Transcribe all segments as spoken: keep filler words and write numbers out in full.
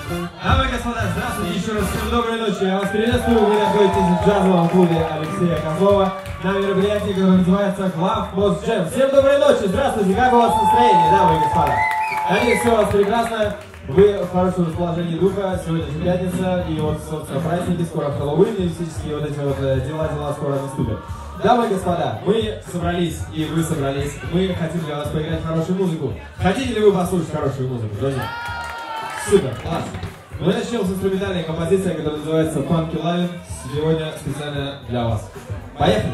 Дамы и господа, здравствуйте еще раз, всем доброй ночи. Я вас приветствую, вы находитесь в джазовом клубе Алексея Козлова на мероприятии, которое называется Love Post Jam. Всем доброй ночи, здравствуйте, как у вас настроение, дамы и господа? Надеюсь, все у вас прекрасно, вы в хорошем расположении духа, сегодня же пятница, и вот, собственно, праздники, скоро Хэллоуин, и всяческие вот эти вот дела-дела скоро наступят. Дамы и господа, мы собрались, и вы собрались, мы хотим для вас поиграть хорошую музыку. Хотите ли вы послушать хорошую музыку, друзья? Супер, класс. Мы начнем с инструментальной композиции, которая называется Funky Line. Сегодня специально для вас. Поехали!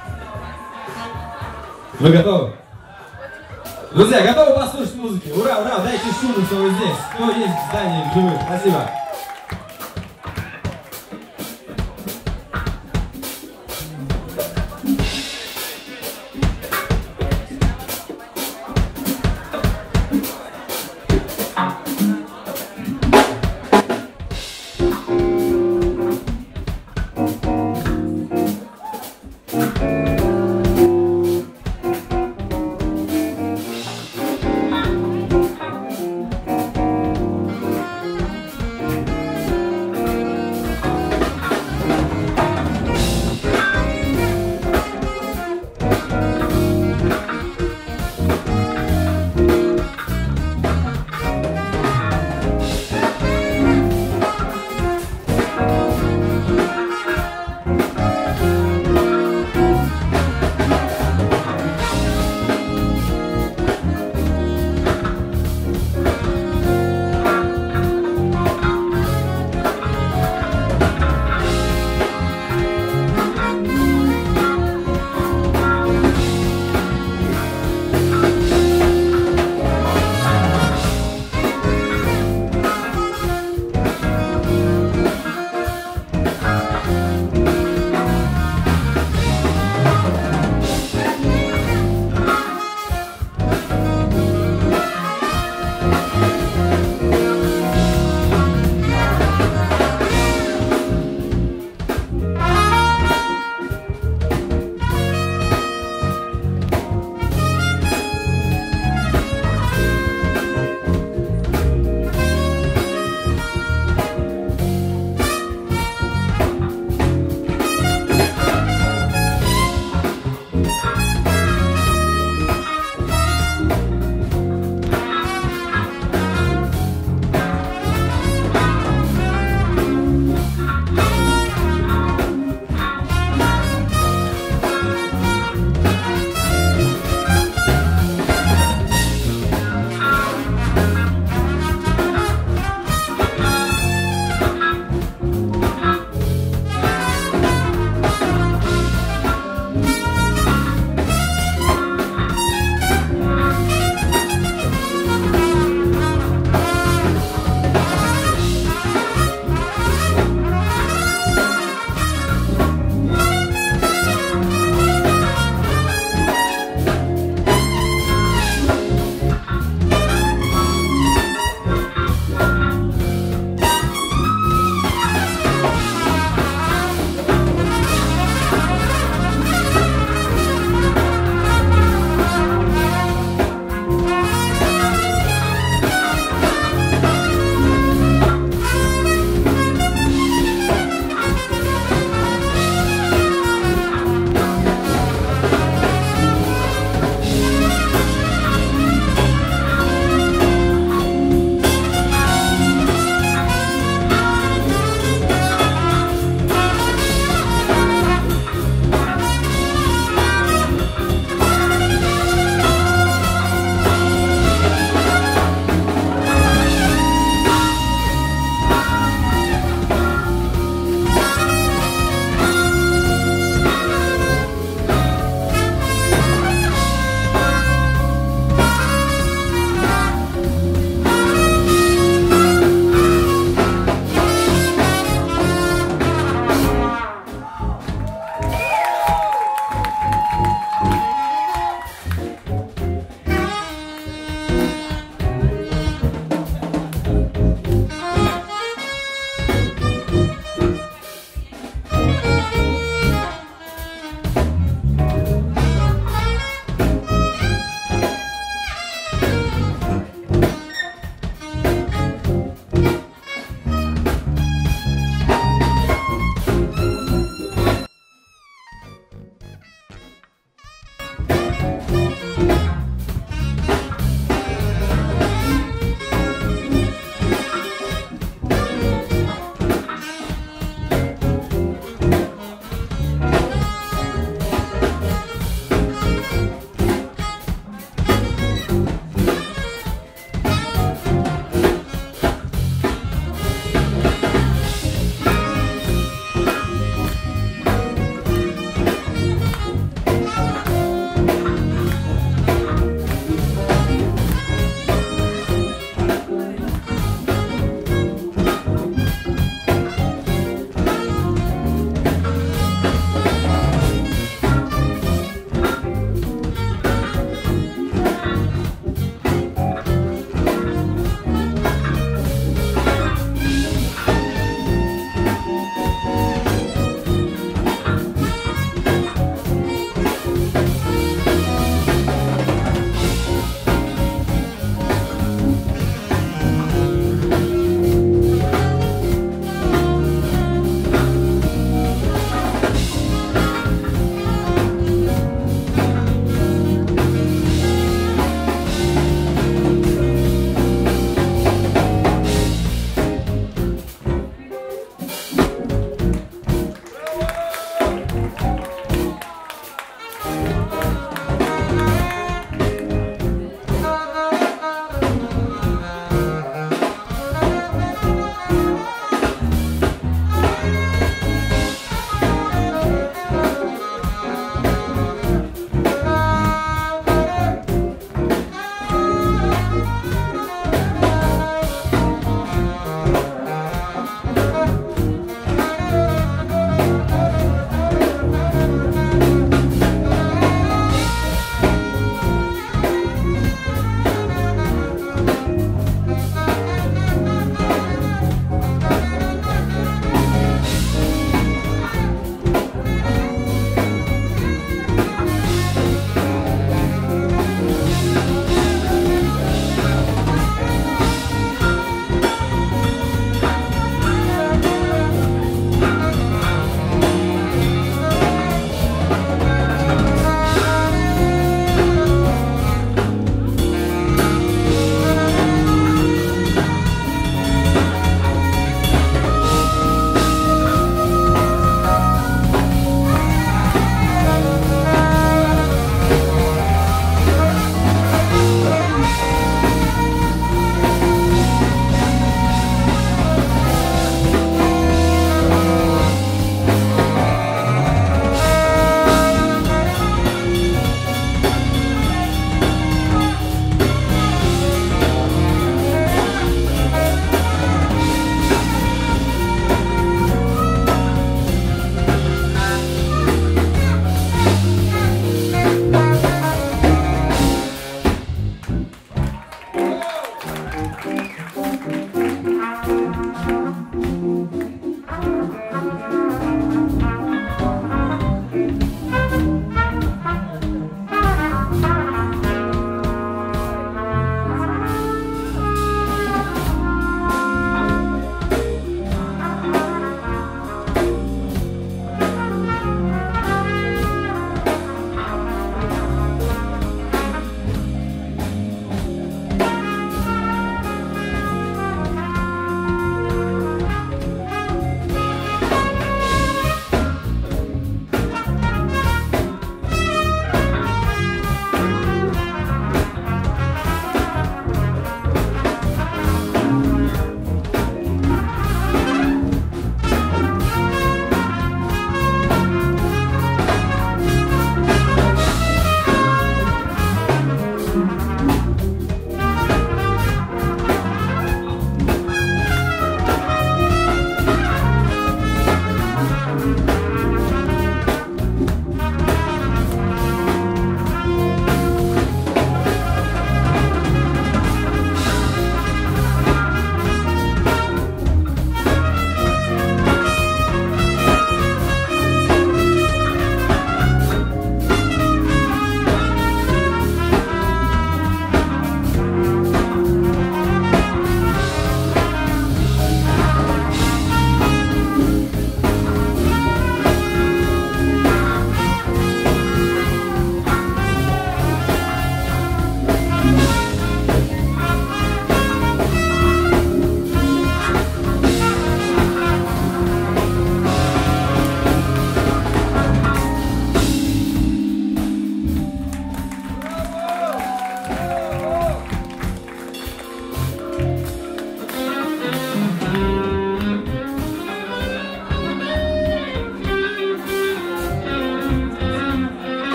Вы готовы? Друзья, готовы послушать музыки? Ура, ура! Дайте шум, что вы здесь. Кто есть в здании в живых? Спасибо.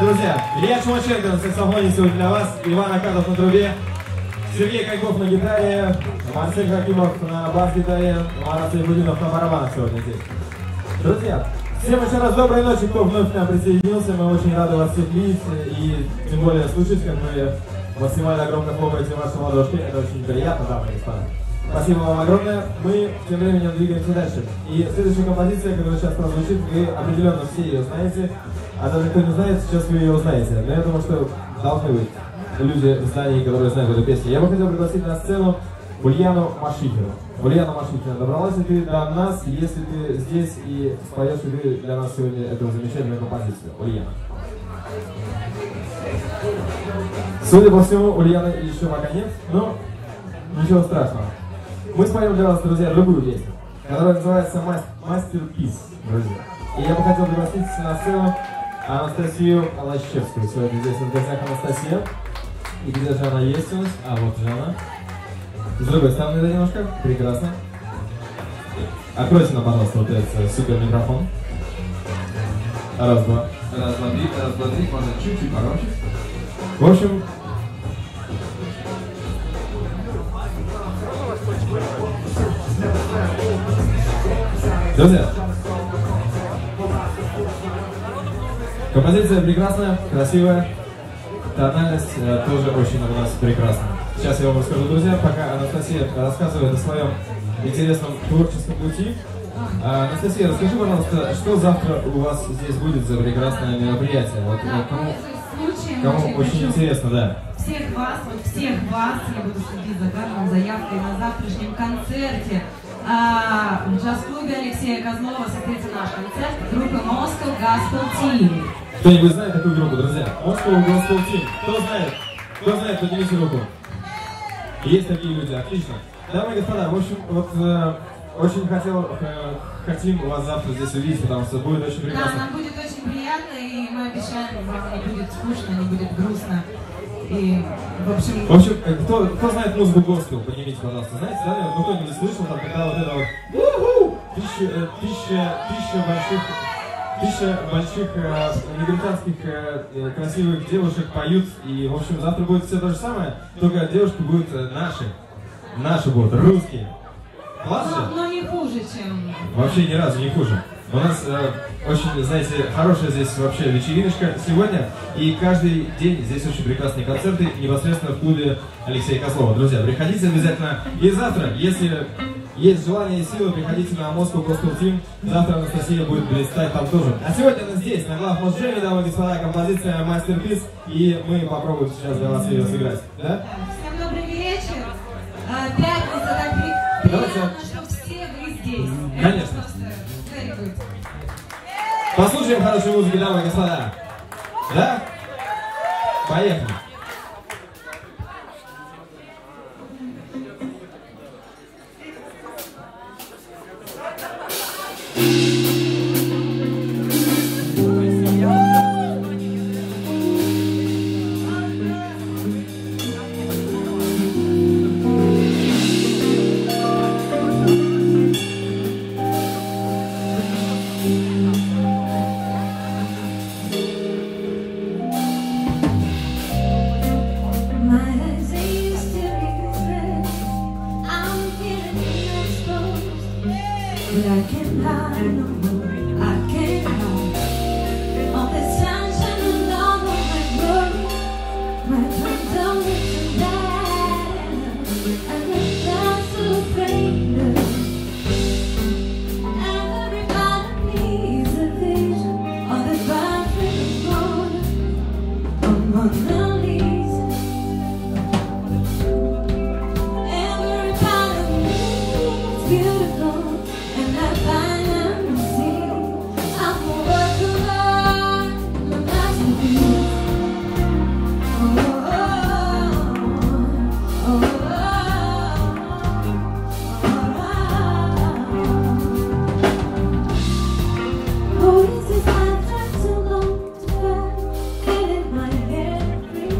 друзья. Илья Чумаченко на саксофоне сегодня для вас, Иван Акадов на трубе, Сергей Коньков на гитаре, Марсель Хакимов на бас-гитаре, Марат Сайфудинов на барабанах сегодня здесь. Друзья, всем еще раз доброй ночи, кто вновь к нам присоединился. Мы очень рады вас всех видеть и тем более слышать, как вы максимально громко хлопаете ваши ладошки. Это очень приятно, дамы и господа. Спасибо вам огромное. Мы тем временем двигаемся дальше. И следующая композиция, которая сейчас прозвучит, вы определенно все ее знаете. А даже кто не знает, сейчас вы ее узнаете. Но я думаю, что должны быть люди в здании, которые знают эту песню. Я бы хотел пригласить на сцену Ульяну Машихину. Ульяна Машихина, добралась ли ты до нас, если ты здесь и споешь ли ты для нас сегодня эту замечательную композицию? Ульяна. Судя по всему, Ульяны еще пока нет, но ничего страшного. Мы споем для вас, друзья, другую песню, которая называется «Masterpiece», друзья. И я бы хотел пригласить на сцену Анастасию Лощевскую. Сегодня здесь в гостях Анастасия. И где же она есть у нас? А, вот же она. С другой стороны, да, немножко. Прекрасно. Откройте нам, пожалуйста, вот этот супер микрофон. Раз, два. Раз, два, три, раз, два, три. Можно чуть-чуть погромче. В общем... Друзья, композиция прекрасная, красивая, тональность э, тоже очень у нас прекрасна. Сейчас я вам расскажу, друзья, пока Анастасия рассказывает о своем интересном творческом пути. А, Анастасия, расскажи, пожалуйста, что завтра у вас здесь будет за прекрасное мероприятие? Вот, да, кому случаем, кому очень интересно, да. Всех вас, вот всех вас, я буду следить за каждой заявкой на завтрашнем концерте. А, в джаз-клубе Алексея Козлова состоится наш концерт группы Moscow Gospel Team. Кто-нибудь знает такую группу, друзья? Moscow Gospel Team. Кто знает? Кто знает, поднимите руку. Есть такие люди, отлично. Дамы и господа, в общем, вот э, очень хотел, э, хотим вас завтра здесь увидеть, потому что будет очень прекрасно. Да, нам будет очень приятно, и мы обещаем, вам не будет скучно, не будет грустно. И, в общем... В общем, кто, кто знает музыку госпел, поднимите, пожалуйста. Знаете, да? Ну, кто-нибудь слышал, там, когда вот это вот у-ху, тысяча, тысяча, тысяча больших, тысяча больших э, негритянских э, красивых девушек поют. И, в общем, завтра будет все то же самое, только девушки будут э, наши. Наши будут, русские. Классно? Но, но не хуже, чем... Вообще ни разу не хуже. У нас э, очень, знаете, хорошая здесь вообще вечериночка сегодня. И каждый день здесь очень прекрасные концерты непосредственно в клубе Алексея Козлова. Друзья, приходите обязательно. И завтра, если есть желание и силы, приходите на Moscow Gospel Team. Завтра Анастасия будет блистать там тоже. А сегодня она здесь, на глав Мосджеме, дамы и господа, композиция Masterpiece. И мы попробуем сейчас для вас ее сыграть. Да? Всем добрый вечер. А, пятница, так при... приятно, что все вы здесь. Конечно. Послушаем хорошую музыку, дамы и господа. Да? Поехали. This is my time to go to bed, getting my hair free.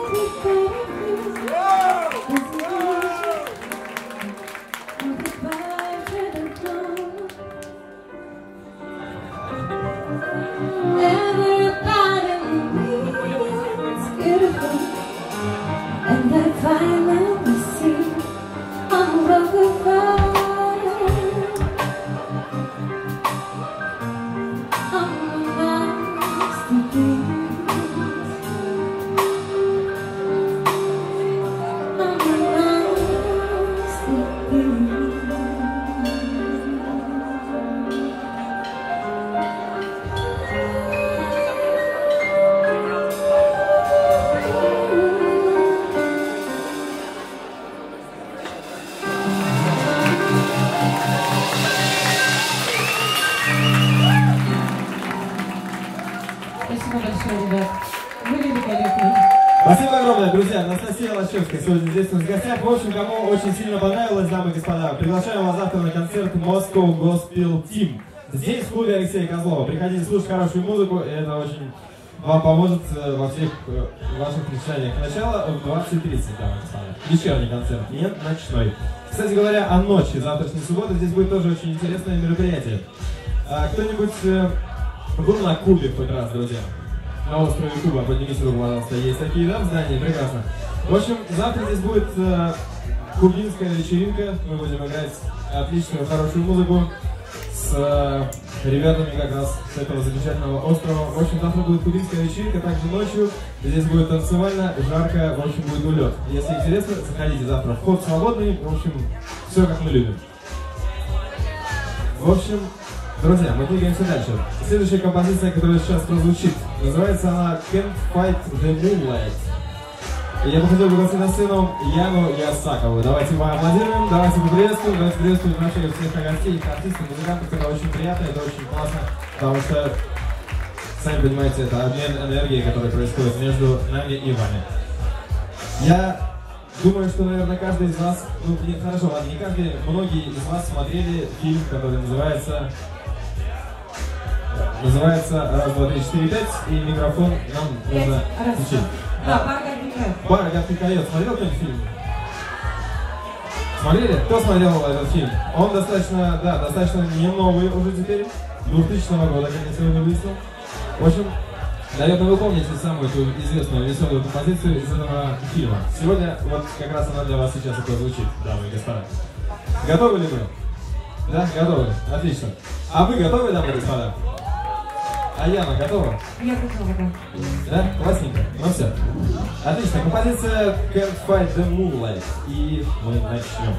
Спасибо огромное, друзья. Анастасия Лощевская сегодня здесь у нас в гостях. В общем, кому очень сильно понравилось, дамы и господа, приглашаем вас завтра на концерт Moscow Gospel Team. Здесь в клубе Алексея Козлова. Приходите слушать хорошую музыку, и это очень вам поможет во всех ваших мечтаниях. Начало в двадцать тридцать, дамы и господа. Вечерний концерт, нет ночной. Кстати говоря, о ночи, завтрашней субботы, здесь будет тоже очень интересное мероприятие. Кто-нибудь был на Кубе в тот раз, друзья? На острове Куба, поднимите руку, пожалуйста. Есть такие, да, в здании? Прекрасно. В общем, завтра здесь будет э, кубинская вечеринка. Мы будем играть отличную, хорошую музыку с э, ребятами как раз с этого замечательного острова. В общем, завтра будет кубинская вечеринка, также ночью. Здесь будет танцевально, жарко, в общем, будет улет. Если интересно, заходите завтра. Вход свободный, в общем, все как мы любим. В общем, друзья, мы двигаемся дальше. Следующая композиция, которая сейчас прозвучит, называется она Can't Fight the Moonlight. И я бы хотел пригласить на сцену Яну Ясакову. Давайте мы аплодируем, давайте поприветствуем, давайте приветствуем наших всех гостей, артистов, музыкантов. Это очень приятно, это очень классно, потому что, сами понимаете, это обмен энергией, который происходит между нами и вами. Я думаю, что, наверное, каждый из вас, ну, не, хорошо, ладно, не каждый, многие из вас смотрели фильм, который называется... Называется «Раз, два, три, четыре, пять», и микрофон нам нужно включить. Да, «Пара гадкий койот». «Пара гадкий койот». Смотрел кто-нибудь фильм? Смотрели? Кто смотрел этот фильм? Он достаточно, да, достаточно не новый уже теперь, двухтысячного года, как я сегодня выяснил. В общем, наверное, вы помните самую эту известную веселую композицию из этого фильма. Сегодня вот как раз она для вас сейчас и прозвучит, дамы и господа. Готовы ли мы? Да, готовы. Отлично. А вы готовы, дамы и господа? А Яна готова? Я готова, да. Да? Классненько. Ну все. Отлично. Композиция Can't Fight the Moonlight. И мы начнем.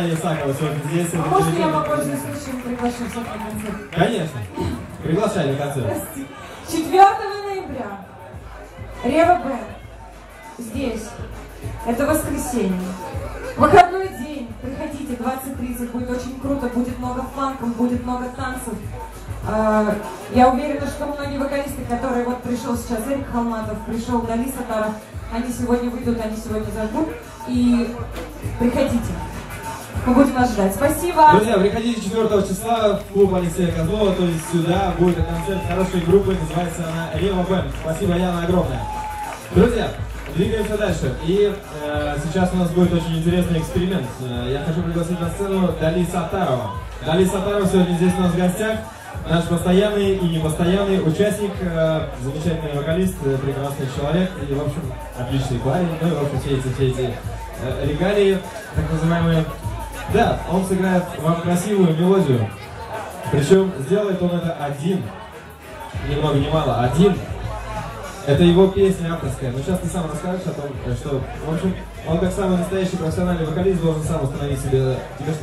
Яна Исакова сегодня здесь. А можно я попользуюсь случаем, приглашу всех на концерт? Конечно. Приглашай на концерт. Прости. четвёртого ноября. Рева Бэнд. Здесь. Это воскресенье. Выходной день. Приходите, двадцать тридцать. Будет очень круто. Будет много фанков, будет много танцев. Я уверена, что многие вокалисты, которые вот пришел сейчас Эрик Халматов, пришел Дали Сатаров, они сегодня выйдут, они сегодня зажгут. И приходите. Мы будем вас ждать. Спасибо. Друзья, приходите четвёртого числа в клуб Алексея Козлова, то есть сюда будет концерт хорошей группы, называется она Рева Бэнд. Спасибо, Яна, огромное. Друзья, двигаемся дальше. И э, сейчас у нас будет очень интересный эксперимент. Я хочу пригласить на сцену Дали Сатарова. Дали Сатарова сегодня здесь у нас в гостях. Наш постоянный и непостоянный участник, э, замечательный вокалист, э, прекрасный человек и, в общем, отличный парень. Ну и, в общем, все эти, все эти э, регалии, так называемые. Да, он сыграет вам красивую мелодию. Причем сделает он это один. Ни много ни мало, один. Это его песня авторская. Но сейчас ты сам расскажешь о том, что, в общем, он как самый настоящий профессиональный вокалист должен сам установить себе... Тебе...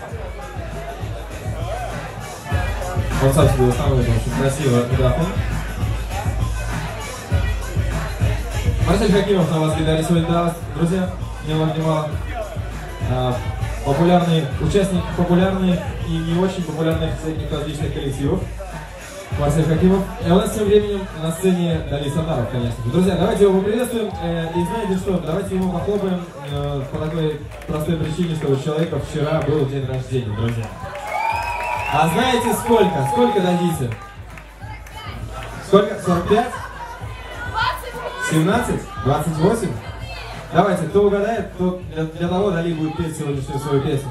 Он сам себе устанавливает очень красивый микрофон. Марсель Хакимов на вас гитаре сегодня даст, друзья, ни много ни мало. А, популярный участник популярных и не очень популярных всяких различных коллективов. Марсель Хакимов. И у нас тем временем на сцене Дали Сатаров, конечно же. Друзья, давайте его поприветствуем. Э, и знаете что, давайте ему похлопаем э, по такой простой причине, что у человека вчера был день рождения, друзья. А знаете сколько? Сколько дадите? Сколько? сорок пять? семнадцать? двадцать восемь? Давайте, кто угадает, то для, для того Дали будет петь сегодняшнюю свою песню.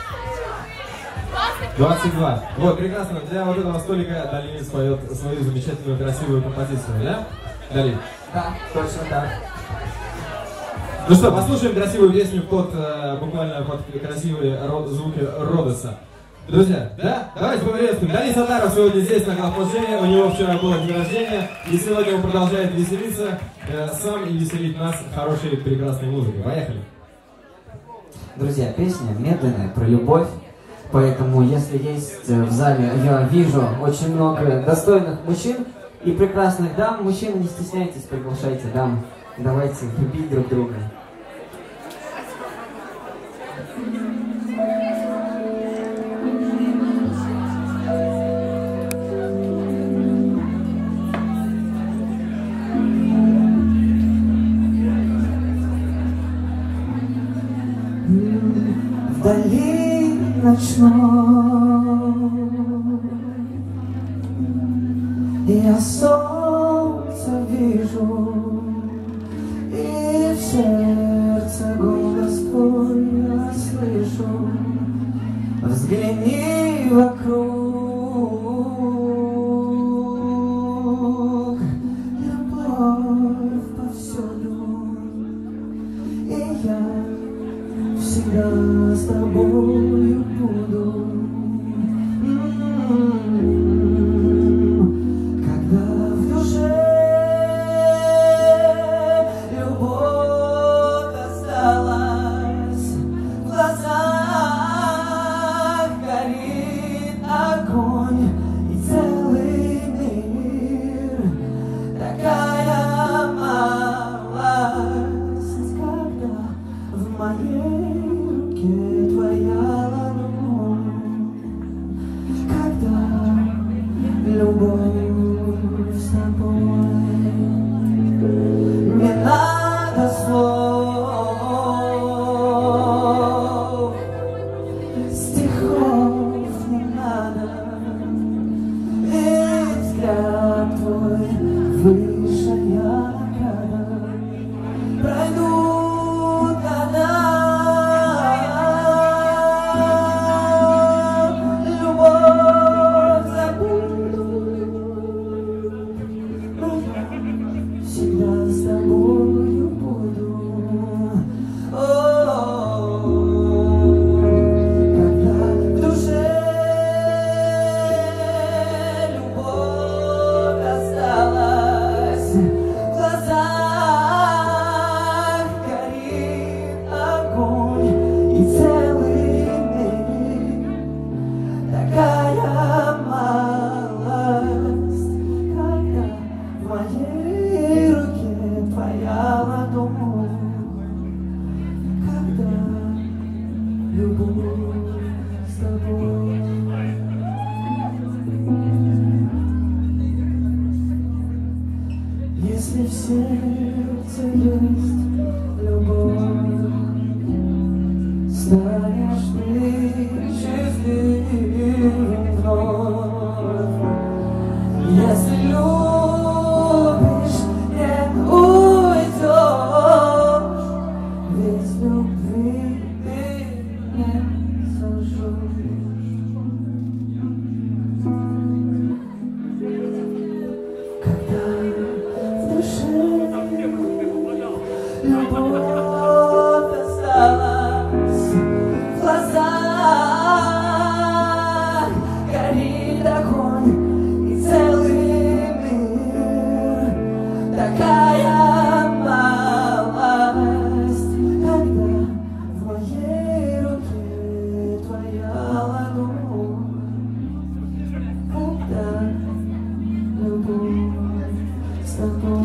двадцать два. Вот, прекрасно. Для вот этого столика Дали споет свою замечательную красивую композицию, да? Дали? Да, точно так. Ну что, послушаем красивую песню под, буквально под красивые звуки Родоса. Друзья, да? Давайте поприветствуем. Дали Сатаров сегодня здесь на Главплощади. У него вчера было день рождения. И сегодня он продолжает веселиться э, сам и веселить нас хорошей прекрасной музыкой. Поехали. Друзья, песня медленная, про любовь. Поэтому, если есть в зале, я вижу очень много достойных мужчин и прекрасных дам. Мужчины, не стесняйтесь, приглашайте дам. Давайте любить друг друга. Вдали ночной я солнце вижу, и в сердце голос твой я слышу. Взгляни вокруг, любовь повсюду, и я всегда с тобою буду. Когда в душе любовь осталась, в глазах горит огонь и целый мир. Такая малость, когда в моей твоя ладонь, когда любовь с тобой, не надо слов, стихов не надо, ведь взгляд твой выше яркого. Пройдут года, сердце есть любовь, станешь ты счастливым вновь. Если любишь, не уйдешь, ведь любви ты не сожжешь. Когда в душе любовь осталась, в глазах горит огонь и целый мир. Такая малость, когда в моей руке твоя ладонь, когда любовь с тобой.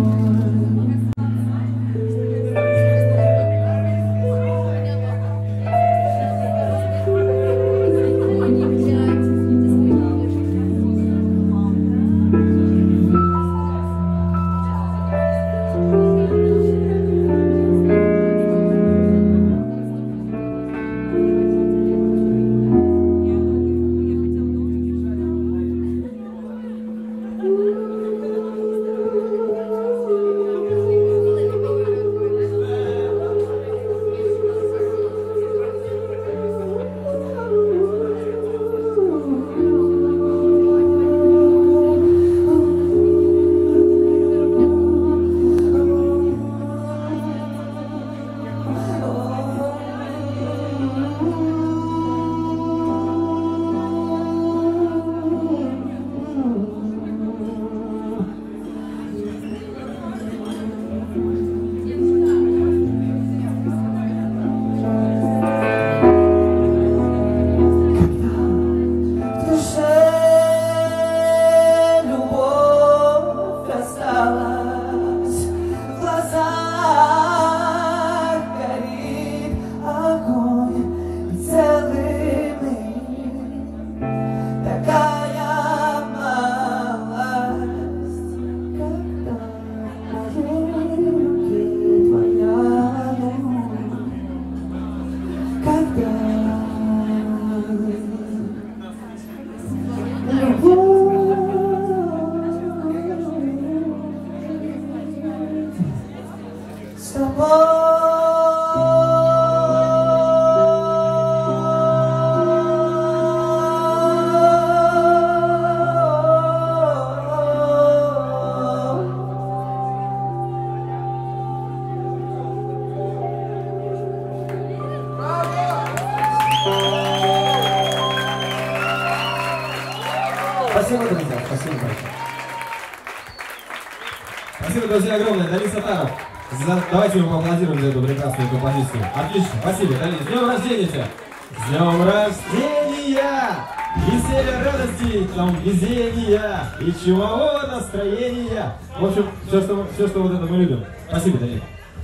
С тобой. Спасибо, друзья, спасибо большое. Спасибо, друзья, огромное. Дали Сатаров. За... Давайте мы поаплодируем за эту прекрасную композицию. Отлично, спасибо, Дали. С днем рождения тебя! С днем рождения! Веселья, радости, там везения и чумового настроения. В общем, все, что, все, что вот это мы любим. Спасибо, Дали.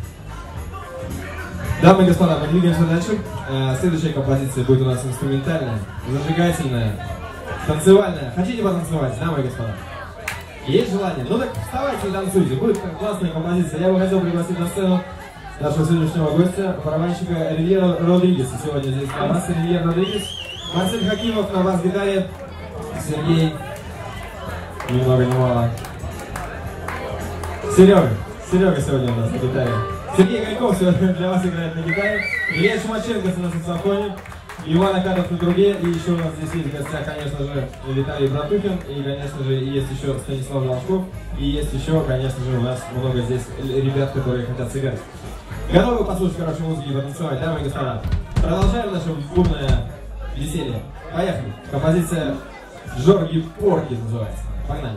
Дамы и господа, мы двигаемся дальше. Следующая композиция будет у нас инструментальная, зажигательная, танцевальная. Хотите потанцевать, дамы и господа? Есть желание? Ну так вставайте и танцуйте. Будет классная композиция. Я бы хотел пригласить на сцену нашего сегодняшнего гостя, барабанщика Ривьера Родригеса. Сегодня здесь на бас Ривьер Родригес. Марсель Хакимов на бас-гитаре. Сергей, ни много ни мало. Серега. Серега сегодня у нас на гитаре. Сергей Горьков сегодня для вас играет на гитаре. Илья Шумаченко на саксофоне. Иван Акадов на трубе. И еще у нас здесь есть в гостях, конечно же, Виталий Братухин. И, конечно же, есть еще Станислав Волшков. И есть еще, конечно же, у нас много здесь ребят, которые хотят сыграть. Готовы послушать хорошую музыку и потанцевать, дамы и господа? Продолжаем наше бурное веселье. Поехали. Композиция Жорги Порки называется. Погнали.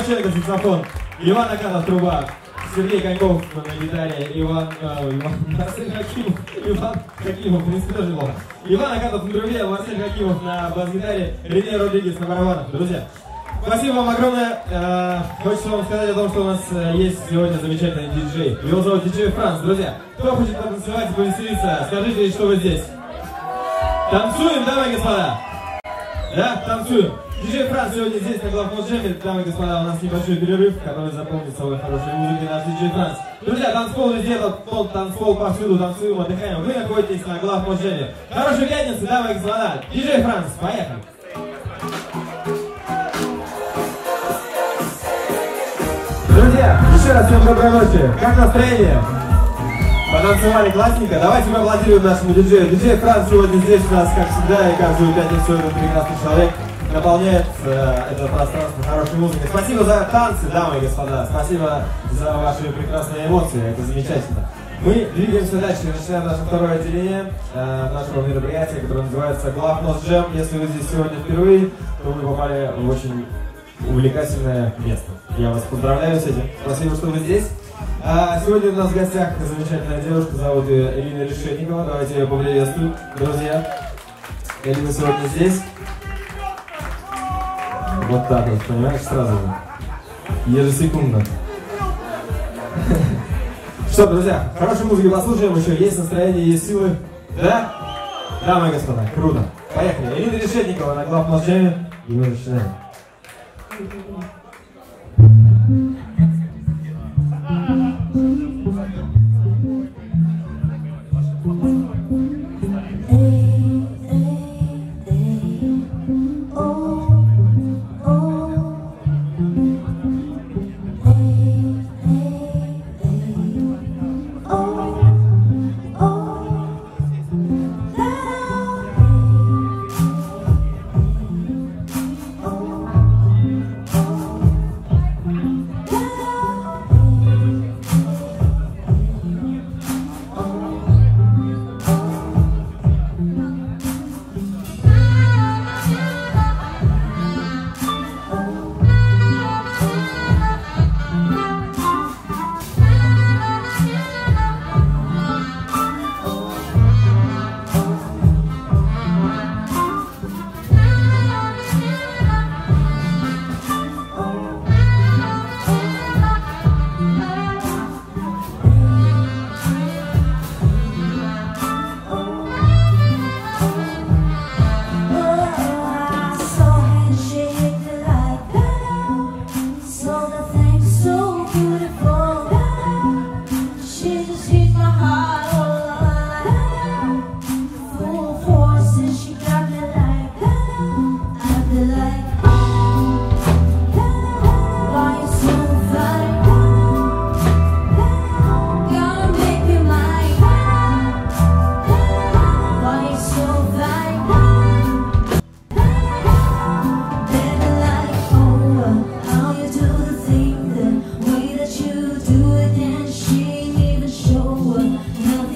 Ломаченко саксофон, Иван Акатов труба, Сергей Коньков на гитаре, Иван, э, Иван Марсель Хакимов, Иван Хакимов, в принципе, тоже плохо. Иван Акатов на трубе, Марсель Хакимов на бас-гитаре, Рене Родригес на барабанах. Друзья, спасибо вам огромное. Э, хочется вам сказать о том, что у нас э, есть сегодня замечательный диджей. Его зовут диджей Франц. Друзья, кто хочет потанцевать и повеселиться, скажите, что вы здесь. Танцуем, дамы и господа? Да, танцуем. Диджей Франц сегодня здесь, на главмоджеме. Дамы и господа, у нас небольшой перерыв, который запомнит собой хорошей музыкой наш диджей Франц. Друзья, танцпол везде, тот танцпол повсюду, танцуем, отдыхаем. Вы находитесь на главмоджеме. Хорошей пятницы, дамы и господа. Диджей Франц, поехали. Друзья, еще раз всем доброй ночи. Как настроение? Потанцевали классненько. Давайте мы аплодируем нашему диджею. Диджей Франц сегодня здесь у нас, как всегда, и каждую пятницу этот прекрасный человек наполняет э, это пространство хорошей музыкой. Спасибо за танцы, дамы и господа. Спасибо за ваши прекрасные эмоции. Это замечательно. Мы двигаемся дальше. Начинаем наше второе отделение э, нашего мероприятия, которое называется Главмоджем. Если вы здесь сегодня впервые, то вы попали в очень увлекательное место. Я вас поздравляю с этим. Спасибо, что вы здесь. А сегодня у нас в гостях замечательная девушка, зовут ее Элина Решетникова. Давайте ее поприветствуем, друзья. Элина сегодня здесь. Вот так вот, понимаешь, сразу же. Ежесекундно. Что, друзья, хорошей музыки послушаем еще. Есть настроение, есть силы. Да? Дамы и господа, круто. Поехали. Элина Решетникова на главмоджеме. И мы начинаем. Do it and she ain't even show her.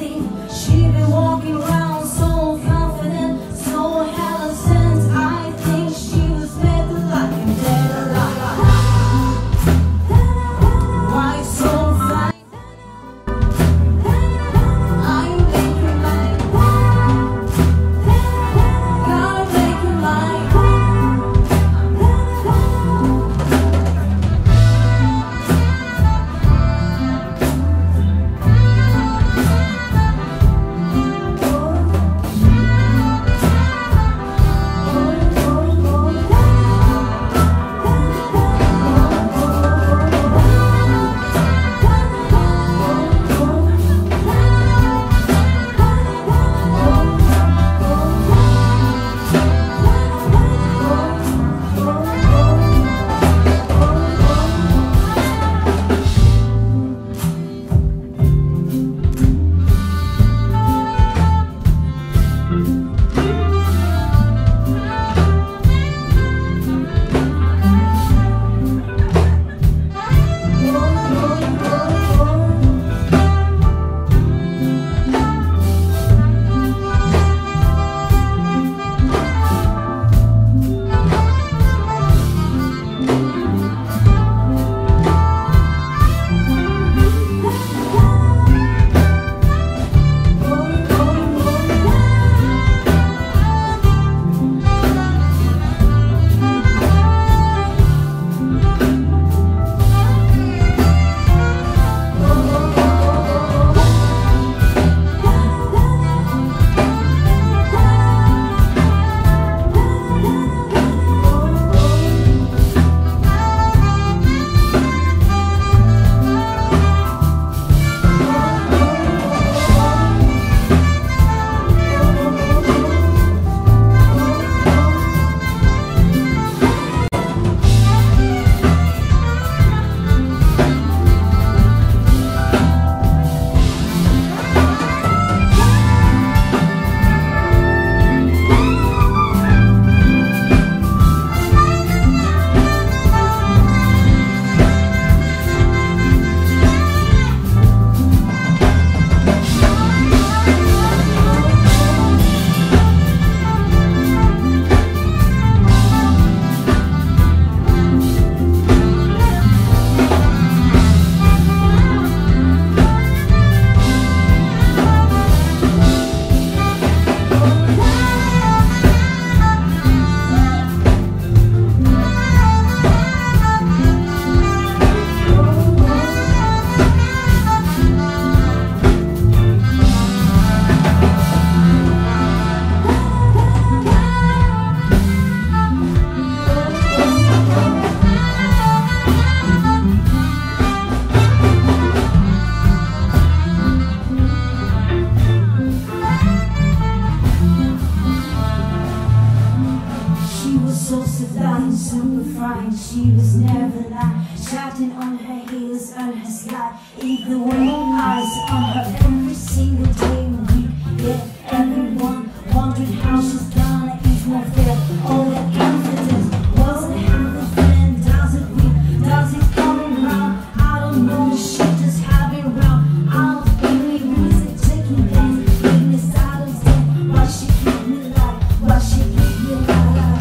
simplifying, she was never lied. Shouting on her heels, on her slide. Either way, eyes on her every single day and week. Yeah, everyone wondered how she's gonna ease more fair. All that confidence wasn't half a fan. Does it weak? Does it come around? I don't know, she just have it round. I was feeling music, taking dance, making me silence then. Why she keep me alive? Why she keep me alive?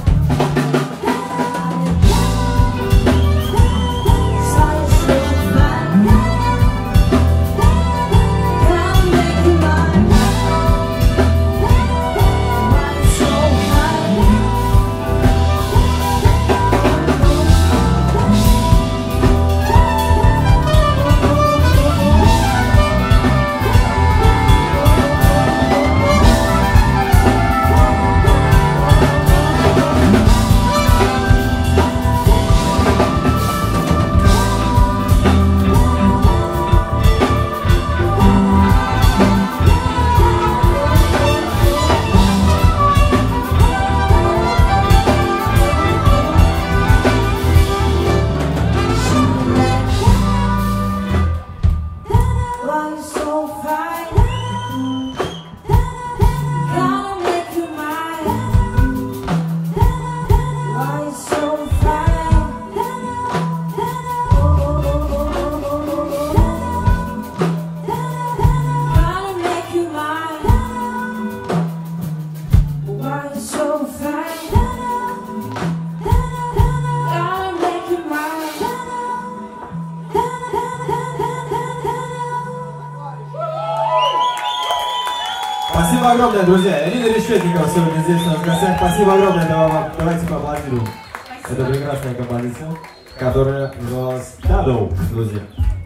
Спасибо огромное, друзья. Ирина Решетникова сегодня здесь у нас в гостях. Спасибо огромное. Давайте поаплодируем. Это прекрасная композиция, которая называлась Shadow, друзья.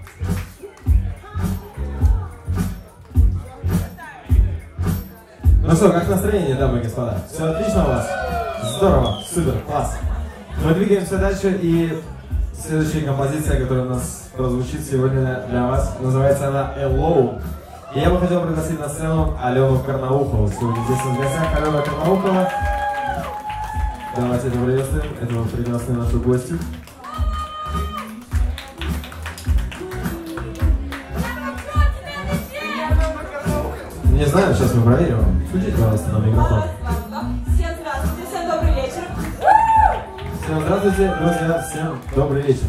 Ну что, как настроение, дамы и господа? Все отлично у вас? Здорово, супер, класс. Мы двигаемся дальше, и следующая композиция, которая у нас прозвучит сегодня для вас, называется она Alone. И я бы хотел пригласить на сцену Алену Карнаухову. Сегодня здесь у нас в гостях Алена Карнаухова. Давайте это приветствуем, этого прекрасную нашу гостью. Не знаю, сейчас мы проверим. Включите, пожалуйста, на микрофон. Всем здравствуйте, всем добрый вечер. Всем здравствуйте, друзья, всем добрый вечер.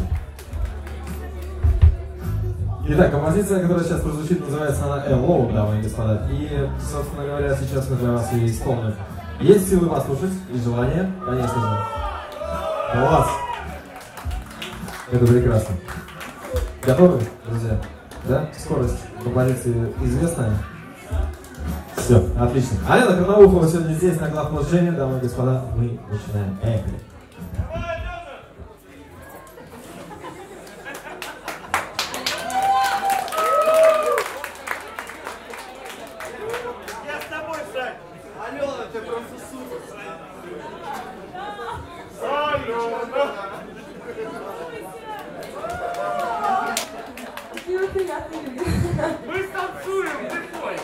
Итак, композиция, которая сейчас прозвучит, называется она Alone, дамы и господа. И, собственно говоря, сейчас мы для вас ее исполним. Есть силы послушать и желание? Конечно же. Класс! Это прекрасно. Готовы, друзья? Да? Скорость композиции известная? Все, отлично. Алена Карнаухова сегодня здесь, на главном Жене. Дамы и господа, мы начинаем. Поехали. Мы станцуем, ты понял?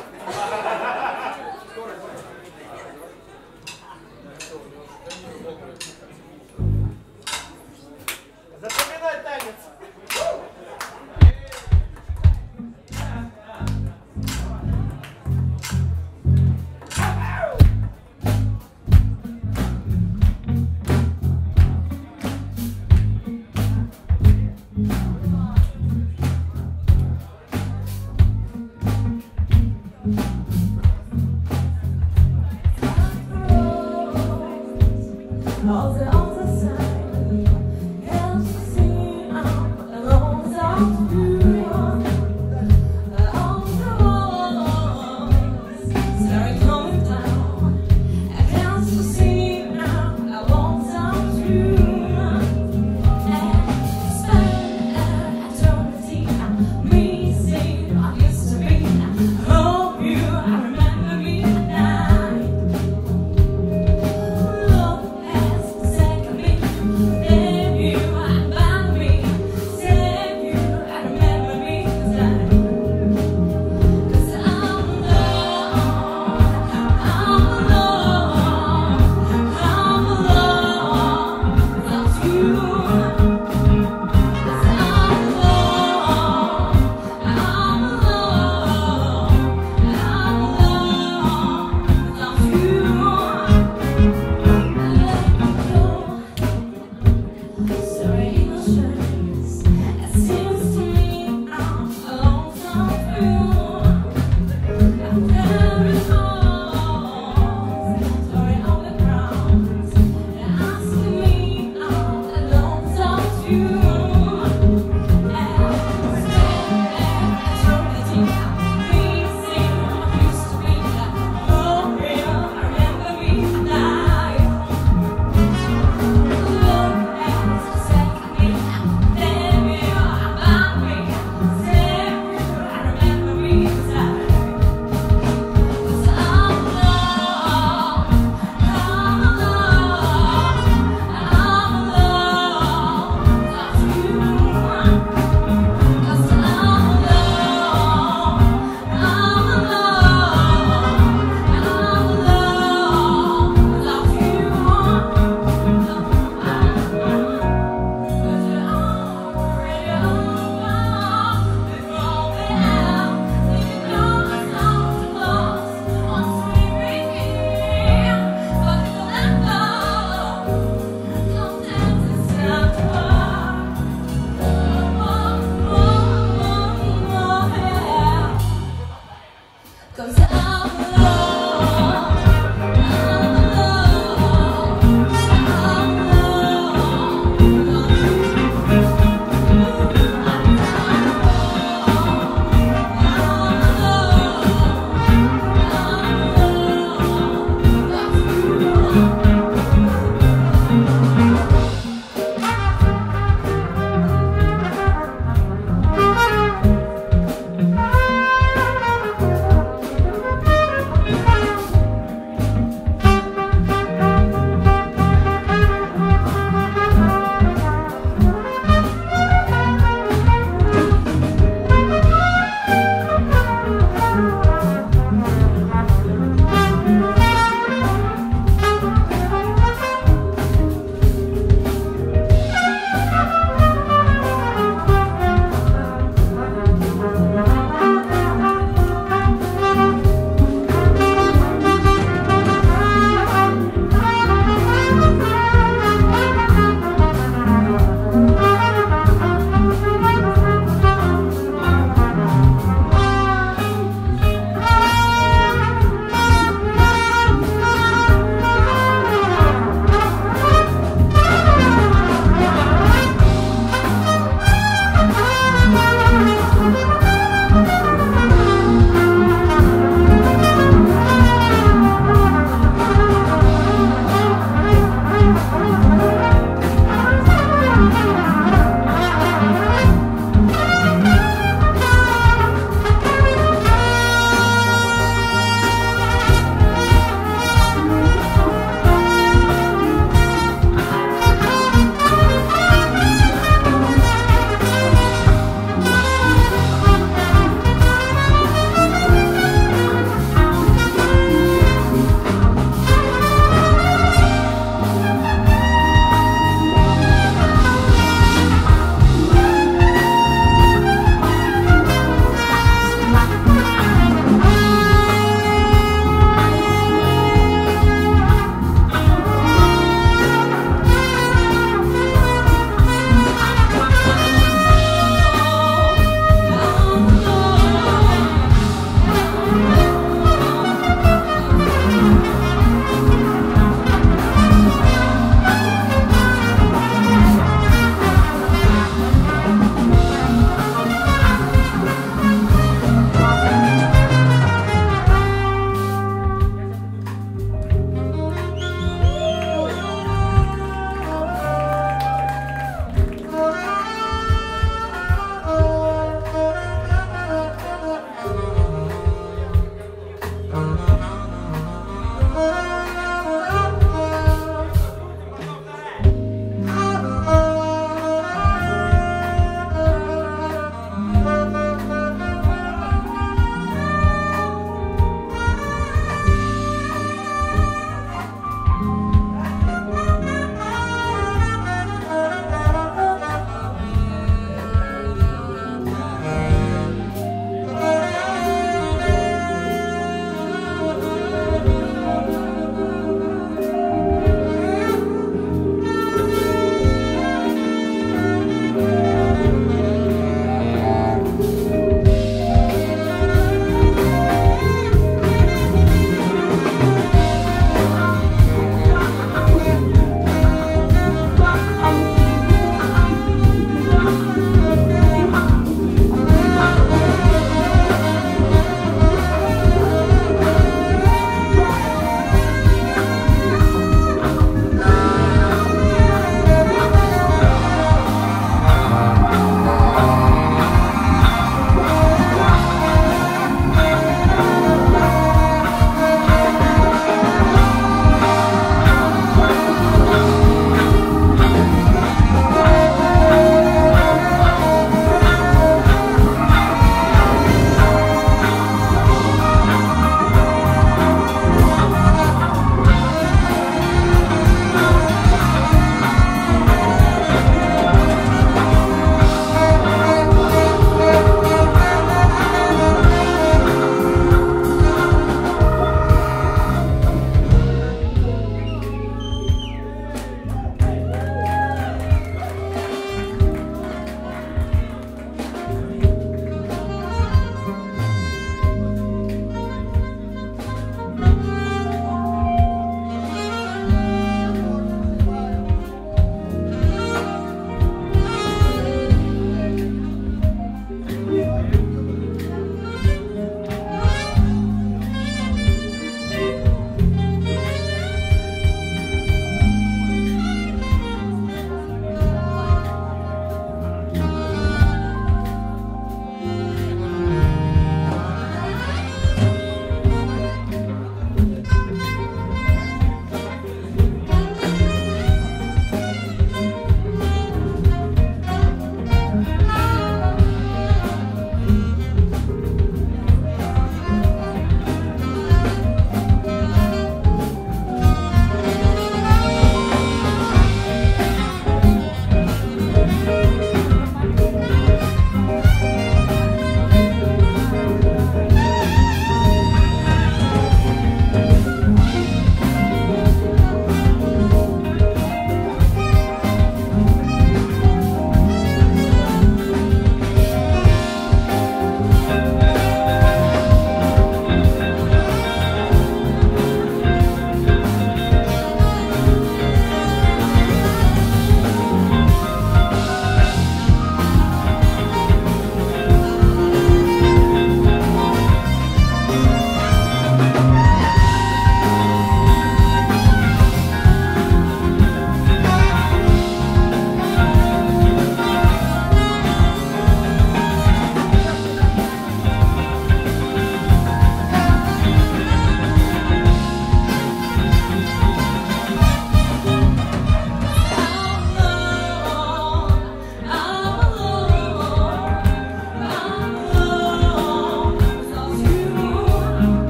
'cause I'm alone. I'm alone. I'm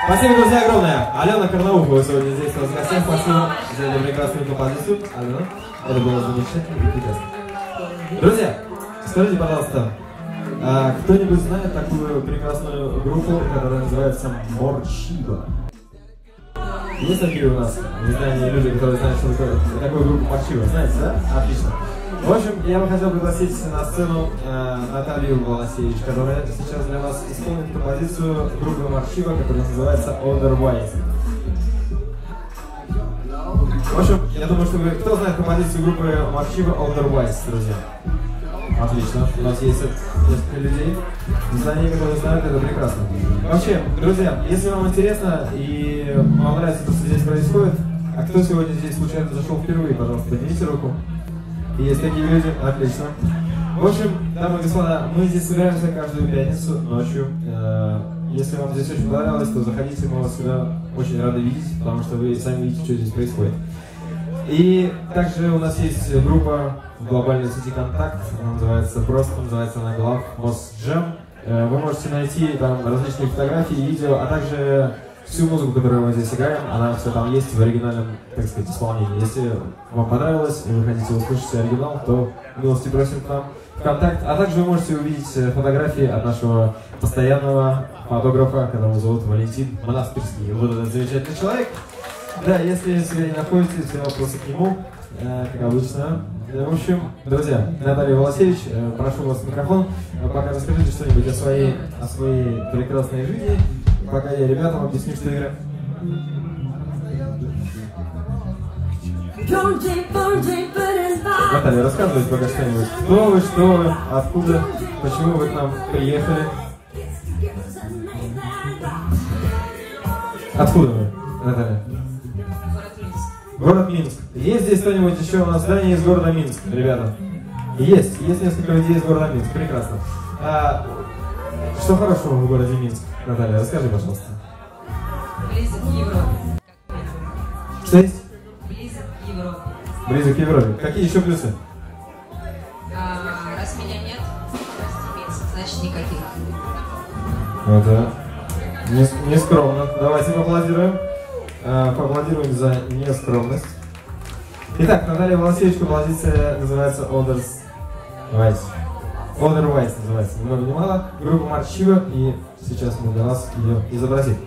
Спасибо, друзья, огромное. Алена Карнаухова сегодня здесь у нас в гостях. Спасибо за эту прекрасную композицию. Алена, это было замечательно и прекрасно. Друзья, скажите, пожалуйста, а кто-нибудь знает такую прекрасную группу, которая называется Морчиба? Есть такие у нас в издании люди, которые знают, что такое, такую группу Морчиба? Знаете, да? Отлично. В общем, я бы хотел пригласить на сцену э, Наталью Волосевич, которая сейчас для вас исполнит композицию группы Морчиба, которая называется Otherwise. В общем, я думаю, что вы... Кто знает композицию группы Морчиба Otherwise, друзья? Отлично. У нас есть несколько людей в здании, которые знают, это прекрасно. Вообще, друзья, если вам интересно и вам нравится то, что здесь происходит, а кто сегодня здесь случайно зашел впервые, пожалуйста, поднимите руку. Есть такие люди? Отлично. В общем, дамы и господа, мы здесь собираемся каждую пятницу ночью. Если вам здесь очень понравилось, то заходите, мы вас сюда очень рады видеть, потому что вы сами видите, что здесь происходит. И также у нас есть группа в глобальной сети «Контакт», она называется просто, называется она Glove Mosjam. Вы можете найти там различные фотографии, видео, а также всю музыку, которую мы здесь играем, она все там есть в оригинальном, так сказать, исполнении. Если вам понравилось и вы хотите услышать оригинал, то милости просим к нам в контакт. А также вы можете увидеть фотографии от нашего постоянного фотографа, которого зовут Валентин Монастырский. Вот этот замечательный человек. Да, если себя не находите, все вопросы к нему, э, как обычно. В общем, друзья, Наталья Волосевич, э, прошу вас в микрофон, пока расскажите что-нибудь о своей, о своей прекрасной жизни, пока я ребятам объясню, что играю. Наталья, рассказывайте пока что-нибудь. Кто вы, что вы, откуда, почему вы к нам приехали? Откуда вы, Наталья? Город Минск. Есть здесь кто-нибудь еще у нас здание из города Минск, ребята? Есть, есть несколько людей из города Минск, прекрасно. А, что хорошего в городе Минск, Наталья, расскажи, пожалуйста. Близок к Европе. Что есть? Близок к Европе. Близок к Европе. Какие еще плюсы? А, раз меня нет, раз Минск, значит никаких. Это не, не скромно. Давайте поаплодируем. Поаплодируем за нескромность. Итак, Наталья Волосевич, композиция называется Otherwise. Otherwise называется. Ни много ни мало. Группа Морчиба, и сейчас мы для вас ее изобразим.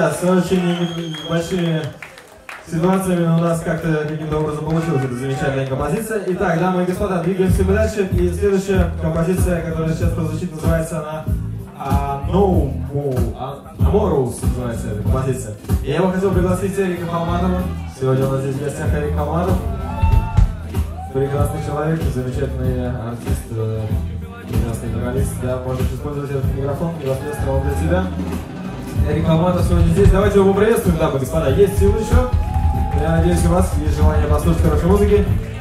да, с очень большими ситуациями у нас как-то каким-то образом получилась эта замечательная композиция. Итак, дамы и господа, двигаемся мы дальше. И следующая композиция, которая сейчас прозвучит, называется она Amorous, называется эта композиция. И я бы хотел пригласить Эрика Холматова. Сегодня у нас здесь в гостях Эрик Холматов. Прекрасный человек, замечательный артист, прекрасный вокалист. Да, можешь использовать этот микрофон, непосредственно он для тебя. Эрик Холматов сегодня здесь. Давайте его поприветствуем, дамы и господа. Есть силы еще? Я надеюсь, у вас есть желание послушать хорошей музыки.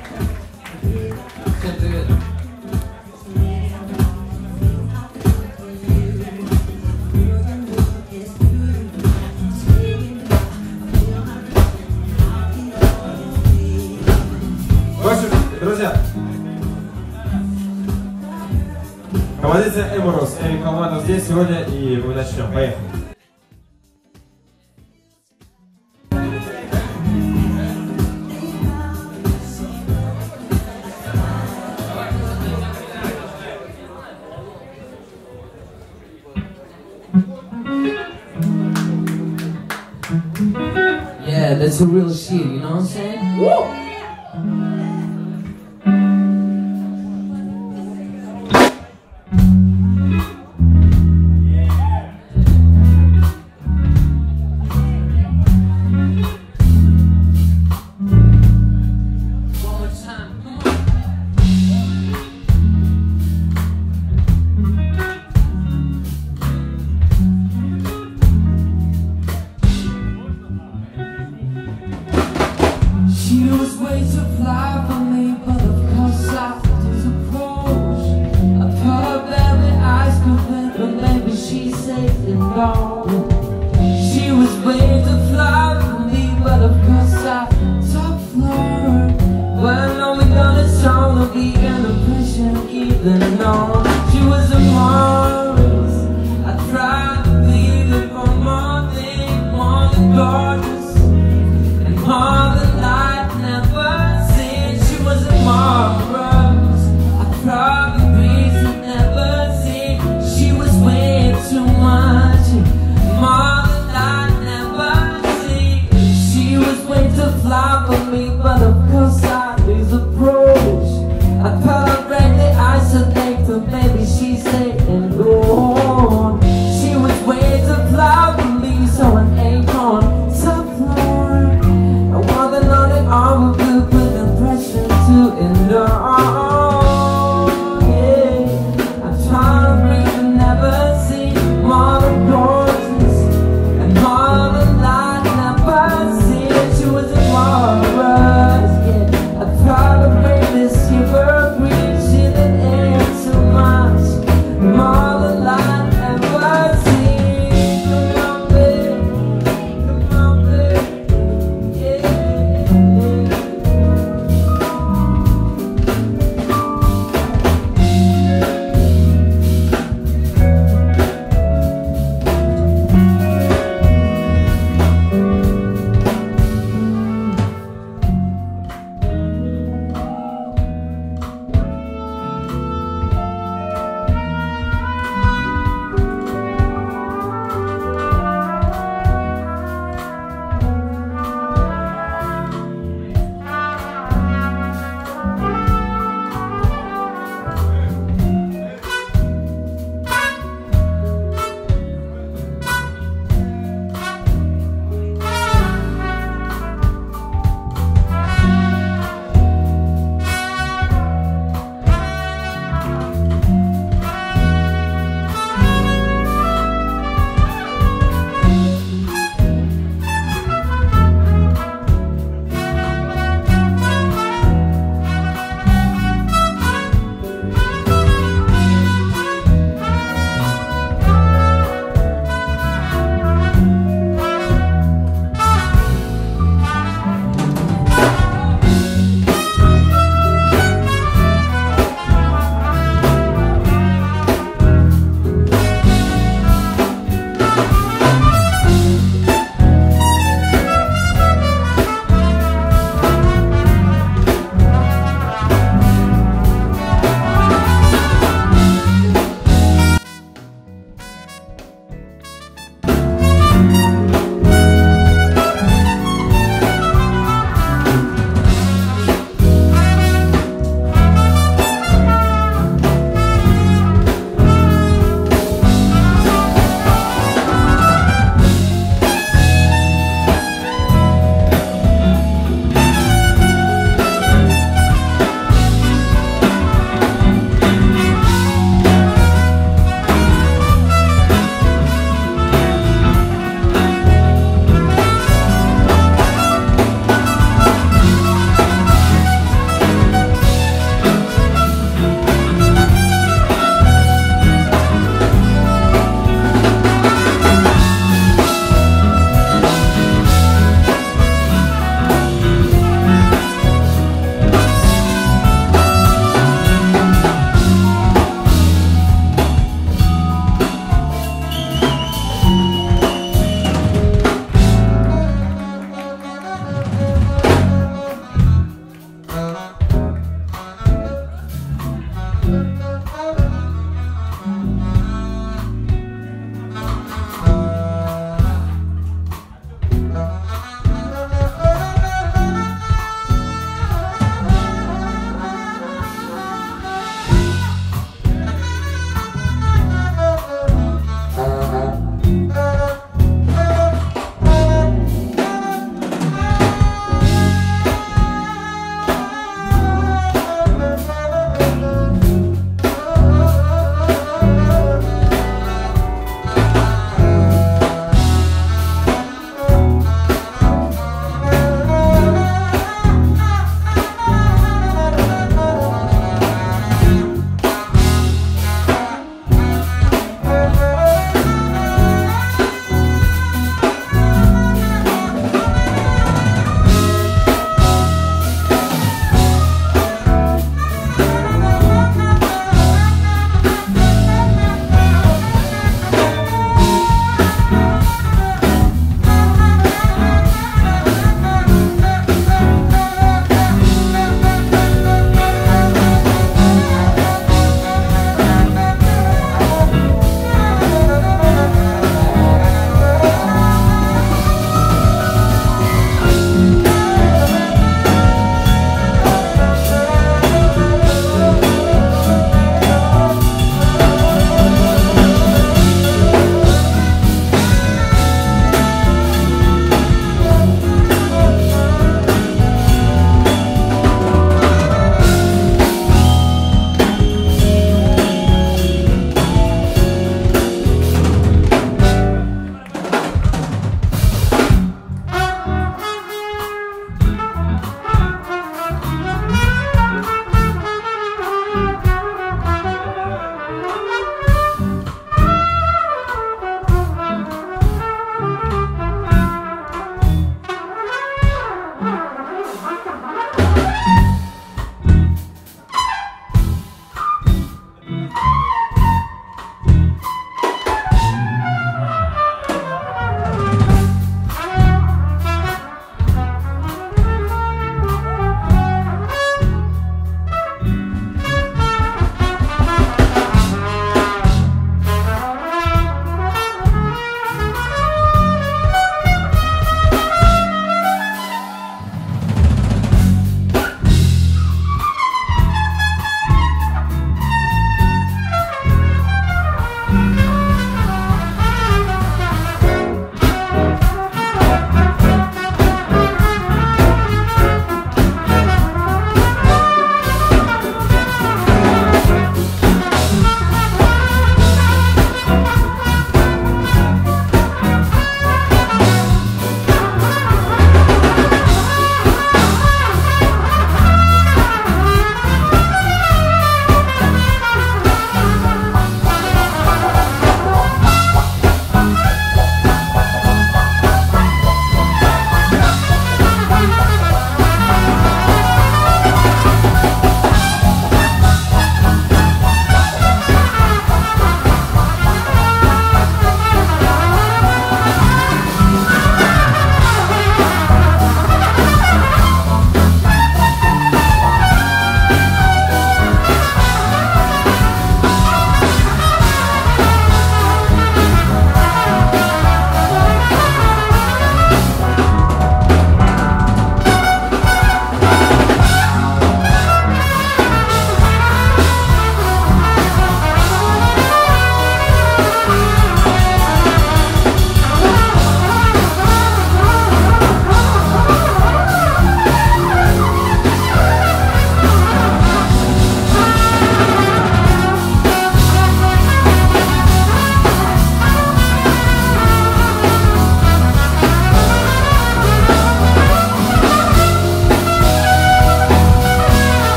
Всем привет. Друзья, композиция Amorous. Эрик Холматов здесь сегодня, и мы начнем. Поехали. Yeah, that's a real shit, you know what I'm saying? Woo! I thought I'd break the ice and make the baby she said.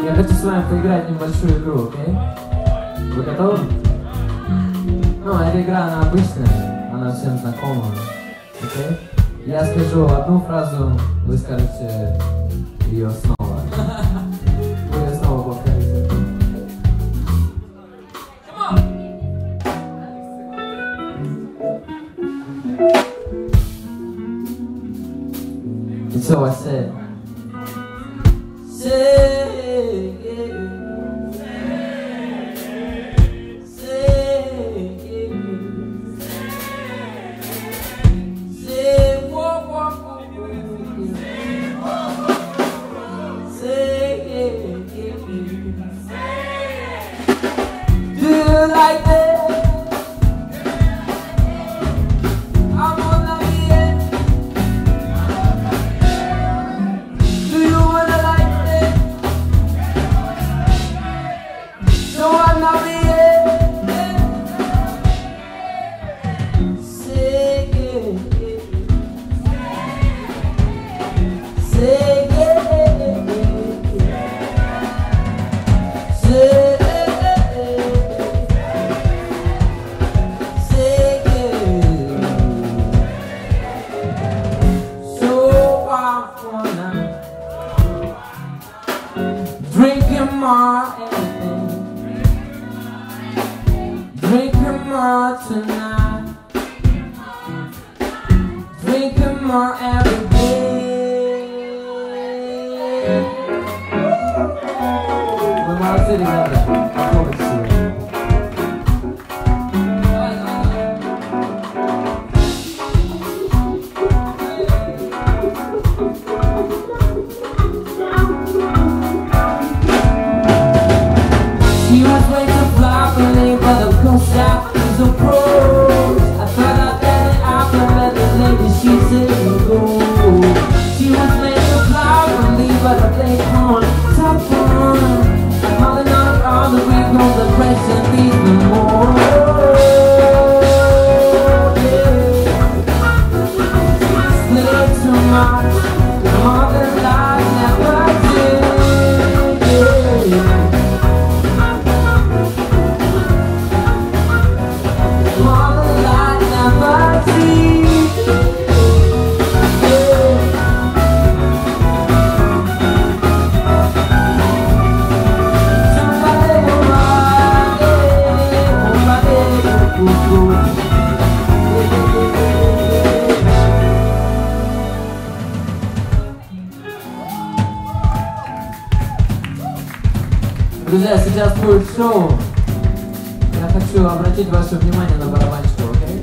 Я хочу с вами поиграть небольшую игру, окей? Вы готовы? Ну, эта игра, она обычная, она всем знакома, окей? Я скажу одну фразу, вы скажете ее снова. Вы ее снова повторите. And so I said, say, say, say, whoa, whoa, whoa, say, do you like that? I'm gonna be it. Do you wanna like it? So I'm not be it. Say it. Say it. Say it. Drinking more everything, drinking more tonight, drinking more every day. Вы молодцы, ребята. She was way too fly for me, but of course I was a pro. I thought I'd let it out, but the lady she said go. She was made to fly for me, but I played on top one. I'm calling on all the people, the pressure needs me more. Yeah. Slid too much, more than I never did. Yeah. Друзья, сейчас будет шоу. Я хочу обратить ваше внимание на барабанщика, окей?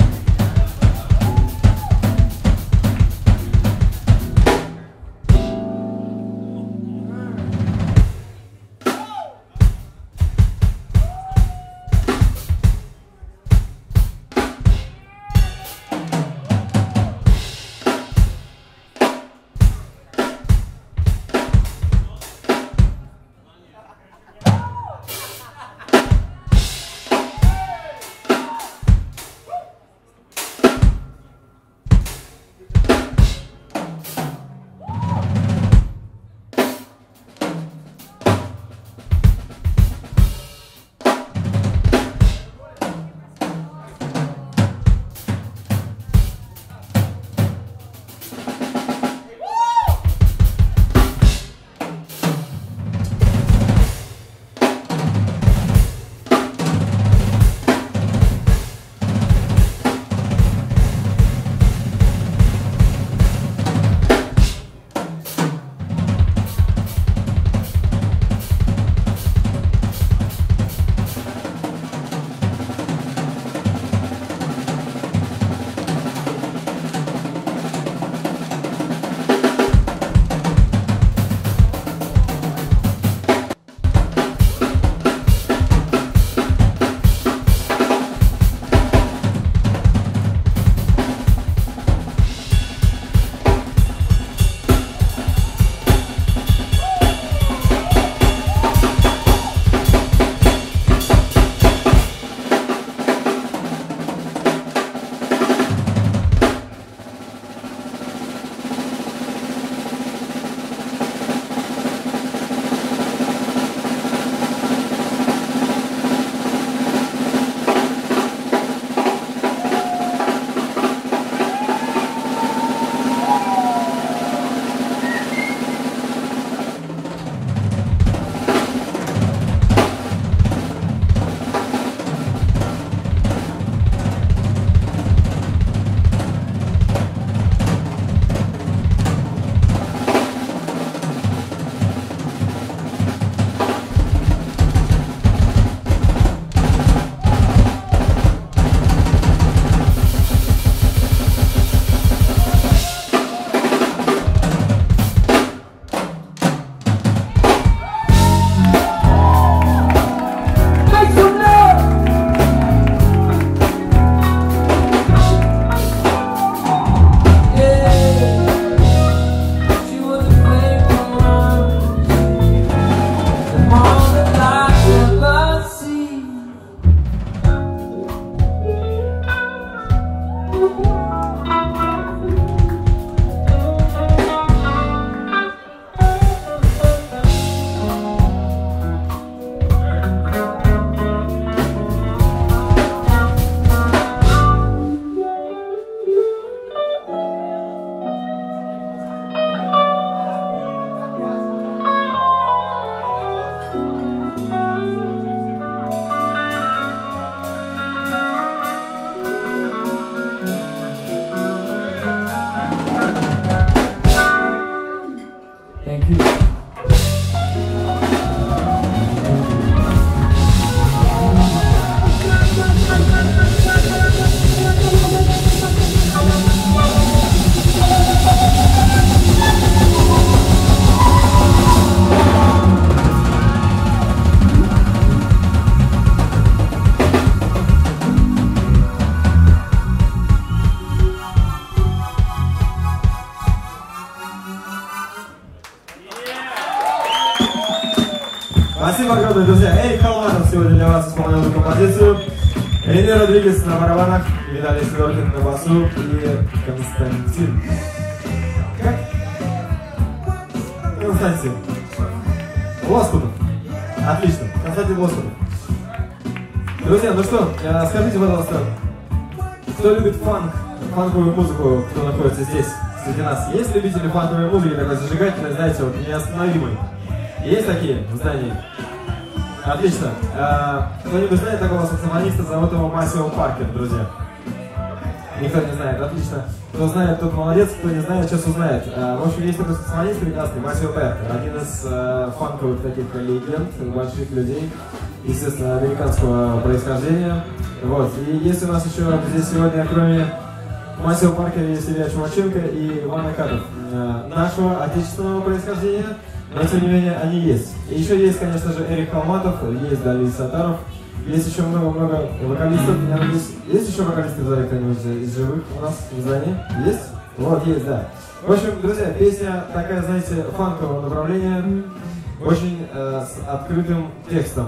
Спасибо огромное, друзья. Эрик Халматов сегодня для вас исполнял эту композицию. Рене Родригес на барабанах, Виталий Сидоркин на басу и Константин. Как? Константин. Лоскутов. Отлично. Константин Лоскутов. Друзья, ну что, скажите, пожалуйста, кто любит фанк, фанковую музыку, кто находится здесь, среди нас? Есть любители фанковой музыки, такой зажигательной, знаете, вот неостановимой? Есть такие в здании? Отлично. А, кто-нибудь знает такого саксофониста, зовут его Масио Паркер, друзья? Никто не знает, отлично. Кто знает, тот молодец, кто не знает, сейчас узнает. А, в общем, есть такой саксофонист прекрасный, Масио Паркер, один из а, фанковых таких легенд, больших людей, естественно, американского происхождения. Вот. И есть у нас еще здесь сегодня, кроме Масио Паркера, есть Илья Чумаченко и Иван Акатов, а, нашего отечественного происхождения. Но, тем не менее, они есть. И еще есть, конечно же, Эрик Халматов, есть Давид Сатаров, есть еще много-много вокалистов. Я надеюсь, есть еще вокалисты в зале кто-нибудь из живых у нас в здании? Есть? Вот, есть, да. В общем, друзья, песня такая, знаете, фанкового направления, очень э, с открытым текстом.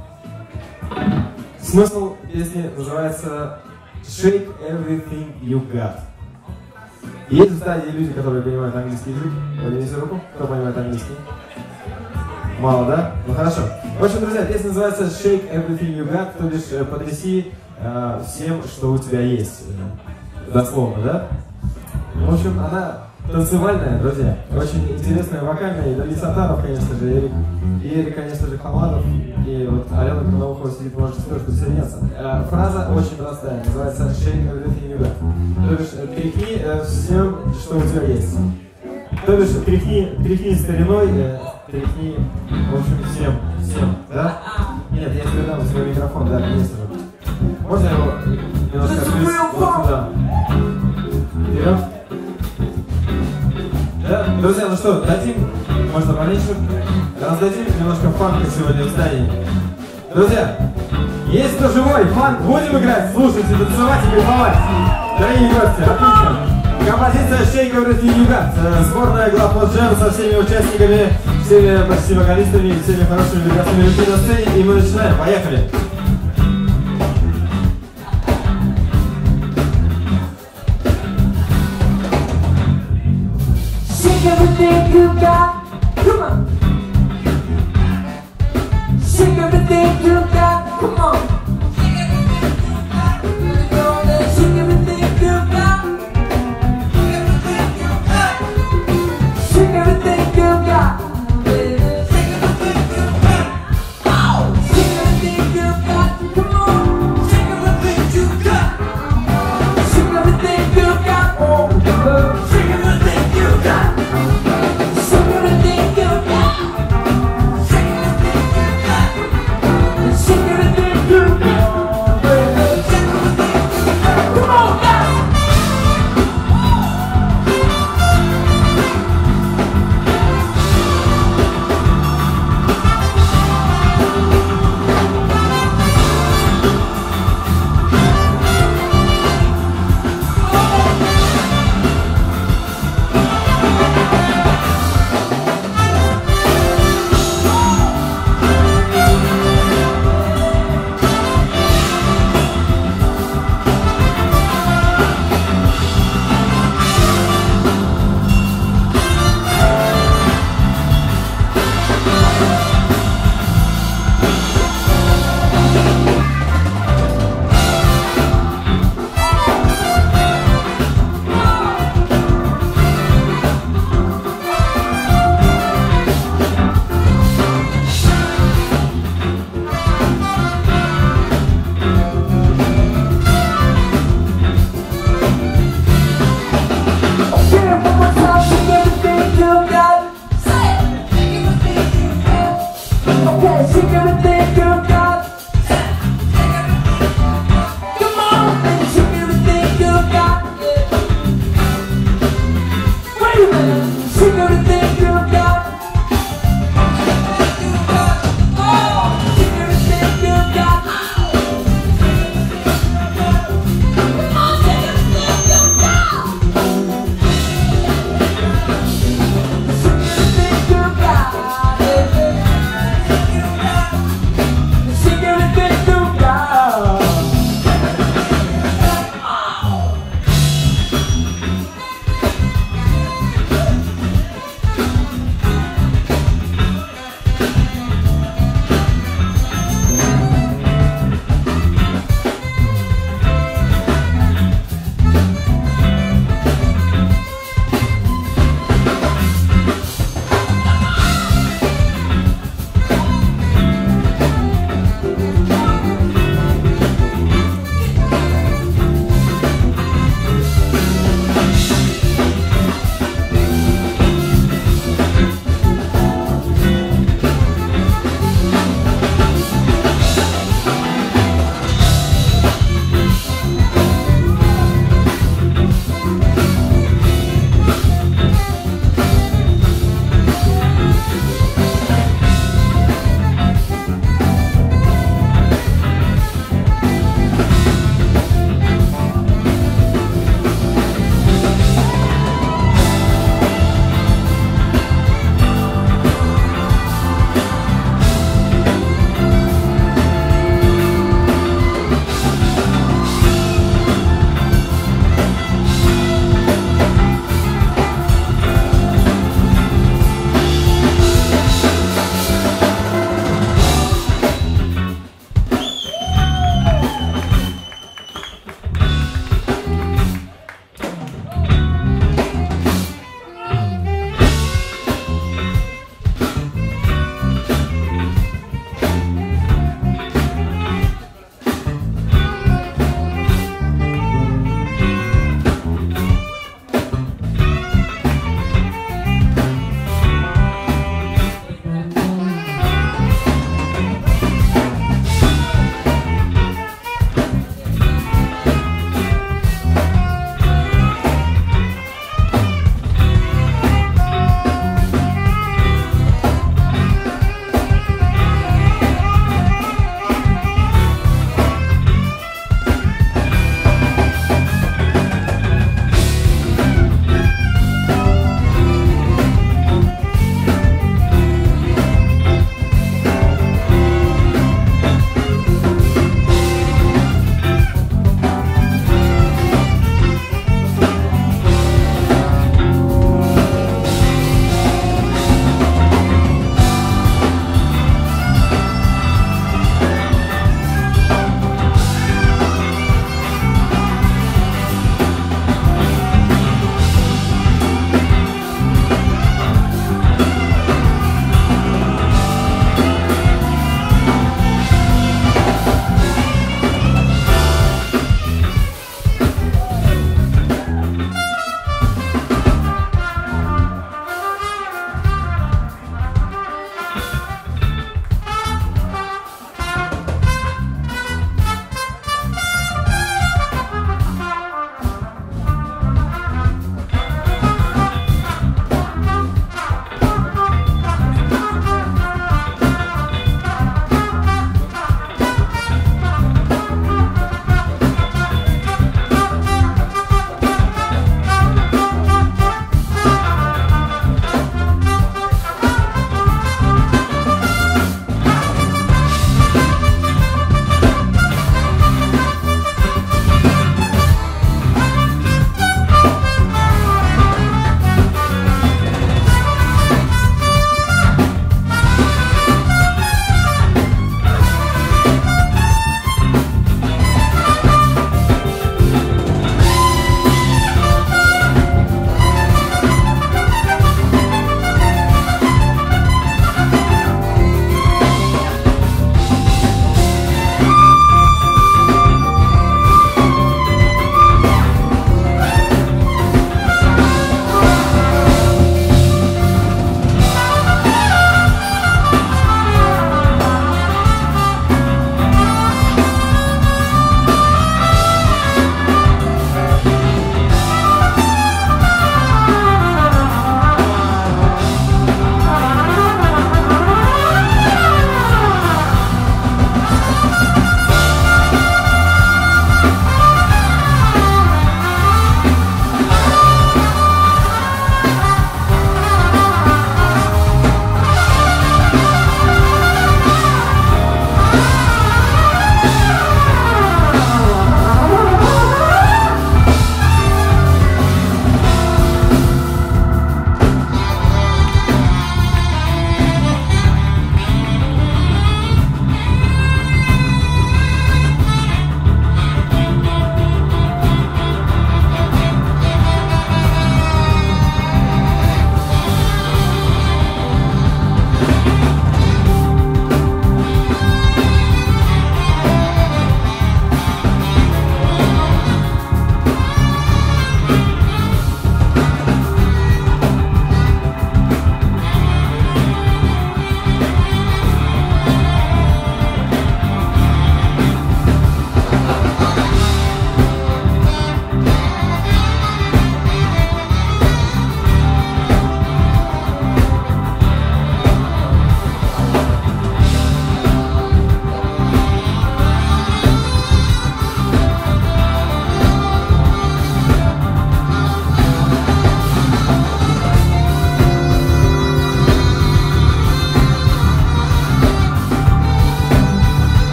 Смысл песни называется «Shake everything you got». Есть в стадии люди, которые понимают английский язык. Поднимите руку, кто понимает английский. Мало, да? Ну хорошо. В общем, друзья, песня называется Shake Everything You Got, то бишь потряси э, всем, что у тебя есть. Дословно, да? В общем, она танцевальная, друзья. Очень интересная, вокальная. И Давид Сатаров, конечно же, Эрик. И Эрик, конечно же, Халматов. И вот Алена Крыловухова сидит, можете тоже присоединяться. Э, фраза очень простая, называется Shake Everything You Got. То бишь, тряхни э, всем, что у тебя есть. То бишь, тряхни, тряхни стариной, э, тряхни, в общем, всем, всем, да? Нет, я передам свой микрофон, да, конечно. Можно его немножко открыть вот сюда? Вперед. Да, друзья, ну что, дадим, можно поменьше, раздадим немножко фанка сегодня в здании. Друзья, есть кто живой, фанк, будем играть, слушать, танцевать и кайфовать. Дорогие гости, отлично. Композиция Shake Everything You Got. Сборная Главмост Джем со всеми участниками, всеми почти вокалистами и всеми хорошими прекрасными людьми на сцене. И мы начинаем. Поехали! Shake everything you got, come on. Shake everything you got, come on. Shake everything you got. Shake everything you got. Shake everything you got. Oh, shake everything you got, come on. Shake everything you got. Shake everything you got. Oh, shake everything you got. Shake everything you got. Shake everything you got.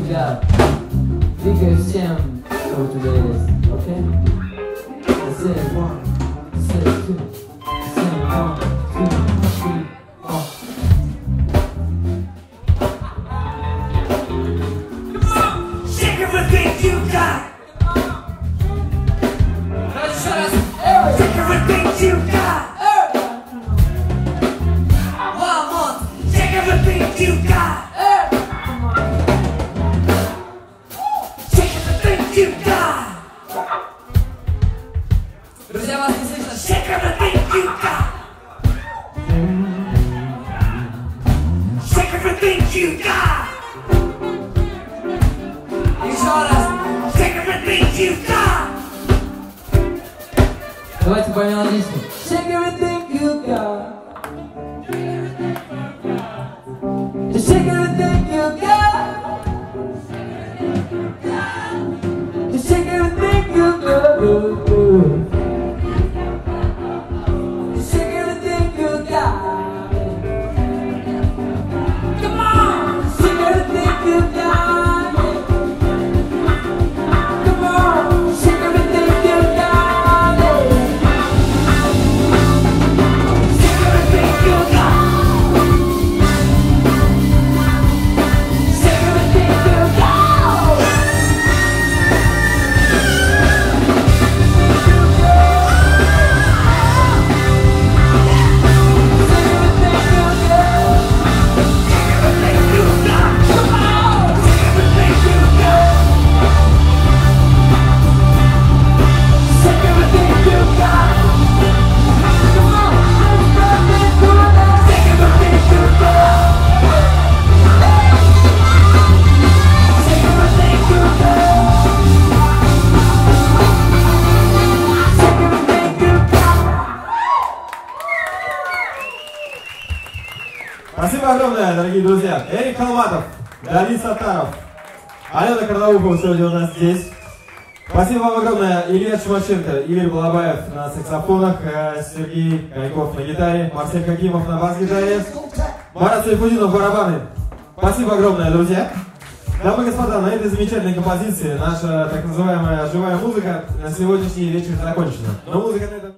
тебя. Двигай всем, что у тебя есть, окей? That's it, one, six, two, seven, one, two, three, four. Shake everything you got. Shake everything you got. One more. Shake everything you got. Shake everything you got. Друзья, вас не слышно? Shake everything you got. Shake everything you got. Еще раз. Shake everything you got. Давайте по мелодичней. Shake everything you got. Just shake everything you got. Just shake everything you got. Just shake everything you got. Come on, shake everything you got. Come on, shake everything you got. Shake everything you got. Shake everything you got. Everything you got. Come on. Everything you got. Shake everything you got. Come on. Shake everything you got. Shake everything you got. Shake everything you got. Спасибо огромное, дорогие друзья. Эрик Халматов, Давид Саттаров, Алена Карнаухова сегодня у нас здесь. Спасибо вам огромное, Илья Чумаченко, Игорь Балабаев на саксофонах, э, Сергей Коньков на гитаре, Марсель Хакимов на бас-гитаре, Марат Сайфудинов барабаны. Спасибо огромное, друзья. Дамы и господа, на этой замечательной композиции наша так называемая живая музыка на сегодняшний вечер закончена. Но музыка на этом...